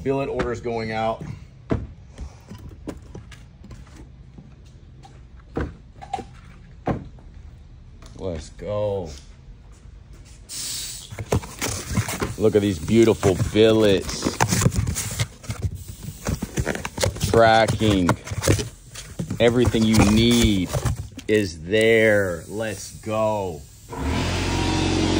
billet orders going out. Let's go. Look at these beautiful billets. Tracking. Everything you need is there. Let's go.